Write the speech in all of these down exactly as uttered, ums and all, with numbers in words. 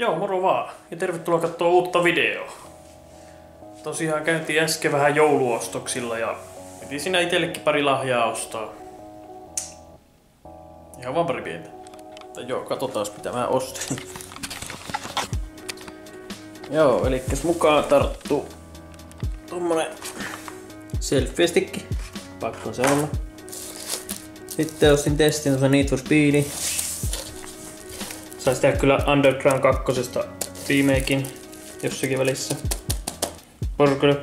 Joo, moro vaan ja tervetuloa katsoa uutta videoa. Tosiaan käytiin äsken vähän jouluostoksilla ja piti siinä itsellekin pari lahjaa ostaa. Ihan vaan pari pientä. Tai joo, katsotaan mitä mä ostin. Joo, elikkäs mukaan tarttuu tommonen selfie-stikki. Pakko se olla. Sitten ostin testin tuossa Need for Speedin. Sais tehdä kyllä Underground kakkosesta remaken jossakin välissä. Porkele.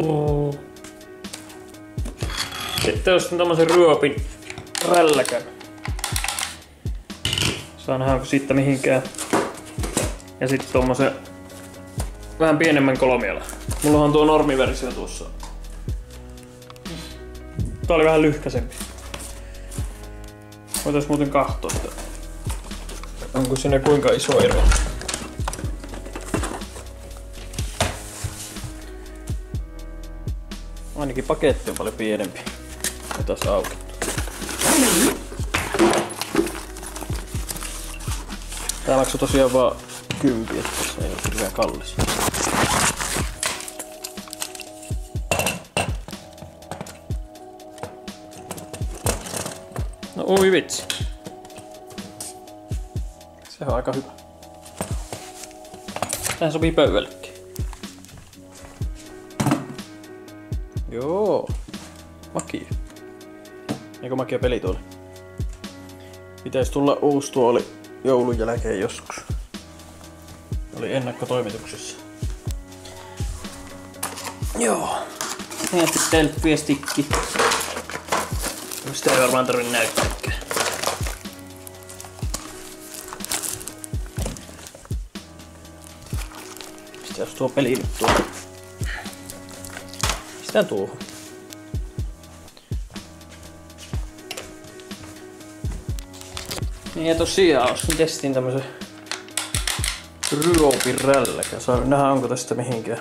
Sitten ostin tommosen Ruopin rälläkän. Saa nähdä onko siitä mihinkään. Ja sitten tommosen vähän pienemmän kolmialan. Mulla on tuo normiversio tuossa. Tää oli vähän lyhkäsempi. Voitais muuten katsoa, että onko siinä kuinka iso ero. Ainakin paketti on paljon pienempi. Otas auki. Tää maksoi tosiaan vaan kympi, että se ei ole hirveän kallis. No ui vitsi. Se on aika hyvä. Tää sopii pöydällekin. Joo. Makia. Eikö makia pelituoli? Pitäis tulla uusi tuoli joulun jälkeen joskus. Oli ennakkotoimituksessa. Joo. Näytti selfie-stikki. Sitä ei varmaan tarvitse näyttääkään. Sitten jos tuo peli nyt tuo. Pistään tuohon. Niin ja tosiaan ostin testiin tämmösen Ruopin rälläkän. Saa nähdä onko tästä mihinkään.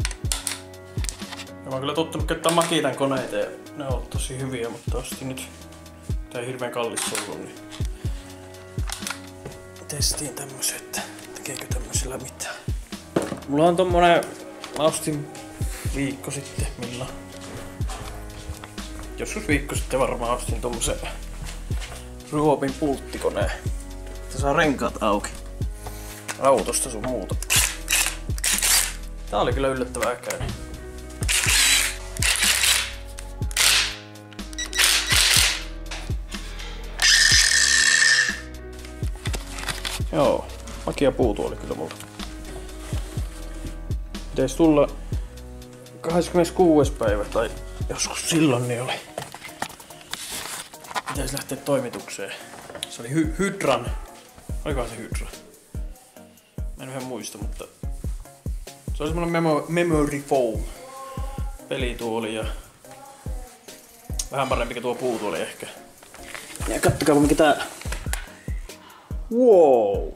Mä oon kyllä tottunut käyttää Makitan koneita ja ne on tosi hyviä, mutta ostin nyt. Tää ei hirveen kallis ollut, niin testiin tämmösen, että tekeekö tämmöisellä mitään. Mulla on tommonen, mä ostin viikko sitten, milloin? Joskus viikko sitten varmaan ostin tommosen Ruopin pulttikoneen. Että saa renkaat auki. Autosta sun muuta. Tää oli kyllä yllättävää käydä. Joo, makia puutuoli kyllä mulla. Pitäis tulla kahdeskymmeneskuudes päivä tai joskus silloin niin oli. Pitäis lähteä toimitukseen. Se oli hy Hydran. Olikohan se Hydra? Mä en ihan muista, mutta se oli semmonen memo memory foam pelituoli ja vähän parempi kuin tuo puutuoli ehkä. Ja kattokaa mikä tää. Wow!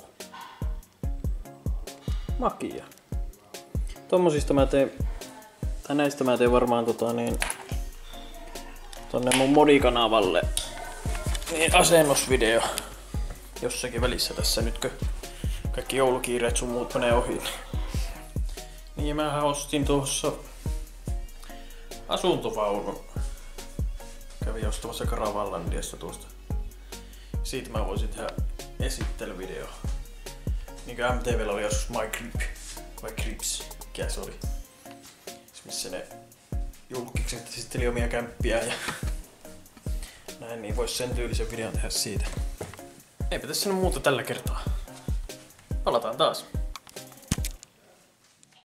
Makia. Tommosista mä teen, tai näistä mä teen varmaan tota niin, tonne mun modikanavalle niin asennusvideo jossakin välissä tässä nytkö kaikki joulukiireet sun muut menee ohi. Niin mähän ostin tuossa asuntovaunun. Kävin ostamassa Karavallandiasta tuosta. Siitä mä voisin tehdä esittelyvideo. Niinkö M T V:llä oli joskus My Grip vai Grips, mikä se oli. Missä ne julkikset esitteli omia kämppiä ja näin, niin vois sen tyylisen videon tehdä siitä. Eipä tässä nyt muuta tällä kertaa. Palataan taas.